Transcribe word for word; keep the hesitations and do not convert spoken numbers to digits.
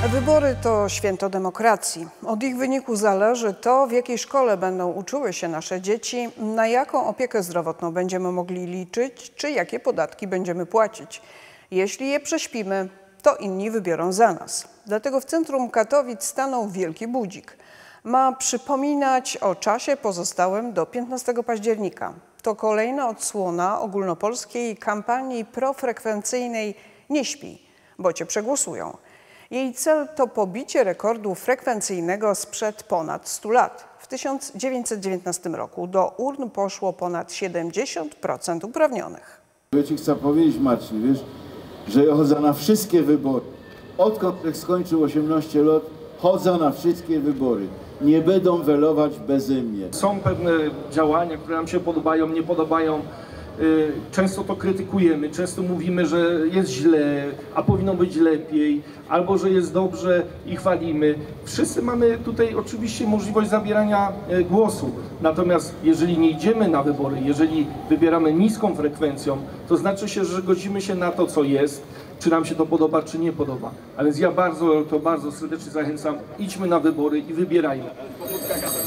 Wybory to święto demokracji. Od ich wyniku zależy to, w jakiej szkole będą uczyły się nasze dzieci, na jaką opiekę zdrowotną będziemy mogli liczyć, czy jakie podatki będziemy płacić. Jeśli je prześpimy, to inni wybiorą za nas. Dlatego w centrum Katowic stanął wielki budzik. Ma przypominać o czasie pozostałym do piętnastego października. To kolejna odsłona ogólnopolskiej kampanii profrekwencyjnej „Nie śpi, bo cię przegłosują”. Jej cel to pobicie rekordu frekwencyjnego sprzed ponad stu lat. W tysiąc dziewięćset dziewiętnastym roku do urn poszło ponad siedemdziesiąt procent uprawnionych. Ja ci chcę powiedzieć, Marcin, wiesz, że ja chodzę na wszystkie wybory. Odkąd skończył osiemnaście lat, chodzę na wszystkie wybory. Nie będą welować beze mnie. Są pewne działania, które nam się podobają, nie podobają. Często to krytykujemy, często mówimy, że jest źle, a powinno być lepiej, albo że jest dobrze i chwalimy. Wszyscy mamy tutaj oczywiście możliwość zabierania głosu, natomiast jeżeli nie idziemy na wybory, jeżeli wybieramy niską frekwencją, to znaczy się, że godzimy się na to, co jest, czy nam się to podoba, czy nie podoba. A więc ja bardzo, to bardzo serdecznie zachęcam, idźmy na wybory i wybierajmy.